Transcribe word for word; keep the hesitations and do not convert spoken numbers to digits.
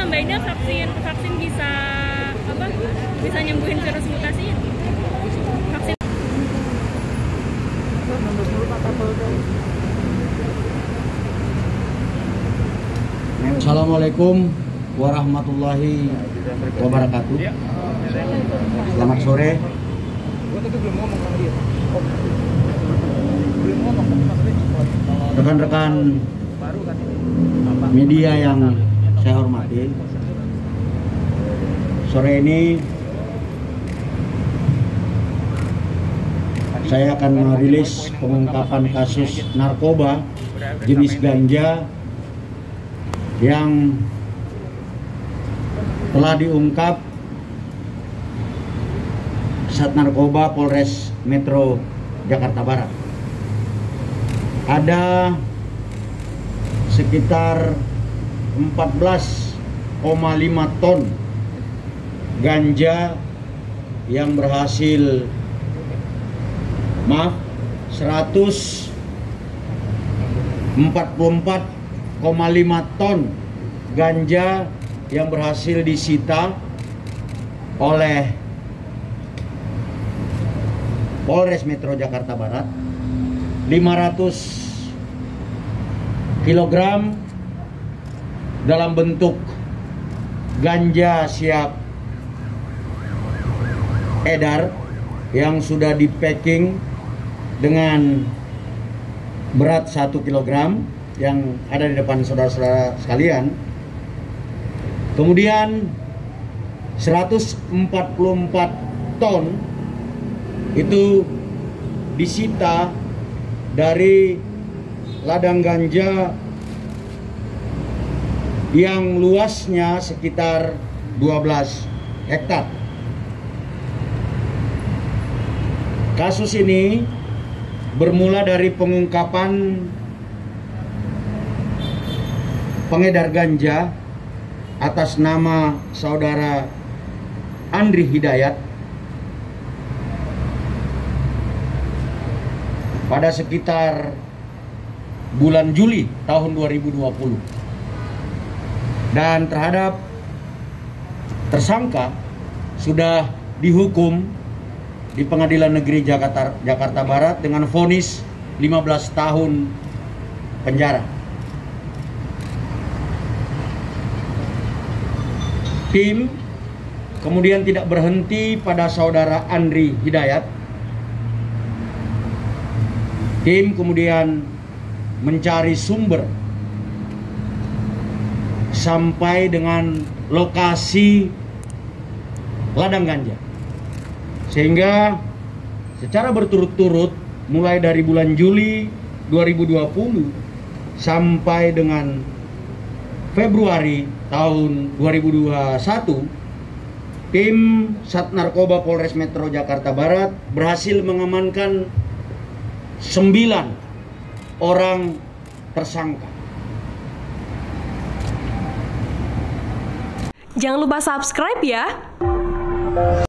nambahinnya vaksin vaksin bisa apa? Bisa nyembuhin virus mutasi. Vaksin. Assalamualaikum warahmatullahi wabarakatuh. Selamat sore. Rekan-rekan media yang saya hormati, sore ini saya akan merilis pengungkapan kasus narkoba jenis ganja yang telah diungkap Sat Narkoba Polres Metro Jakarta Barat. Ada sekitar empat belas koma lima ton ganja yang berhasil maaf seratus empat puluh empat koma lima ton ganja yang berhasil disita oleh Polres Metro Jakarta Barat. Lima ratus kilogram dalam bentuk ganja siap edar yang sudah di packing dengan berat satu kilogram yang ada di depan saudara-saudara sekalian. Kemudian seratus empat puluh empat ton itu disita dari ladang ganja yang luasnya sekitar dua belas hektar. Kasus ini bermula dari pengungkapan pengedar ganja atas nama saudara Andri Hidayat pada sekitar bulan Juli tahun dua ribu dua puluh, dan terhadap tersangka sudah dihukum di Pengadilan Negeri Jakarta, Jakarta Barat dengan vonis lima belas tahun penjara. Tim kemudian tidak berhenti pada saudara Andri Hidayat. Tim kemudian mencari sumber sampai dengan lokasi ladang ganja, sehingga secara berturut-turut mulai dari bulan Juli dua ribu dua puluh sampai dengan Februari tahun dua ribu dua puluh satu, tim Sat Narkoba Polres Metro Jakarta Barat berhasil mengamankan sembilan orang tersangka. Jangan lupa subscribe ya.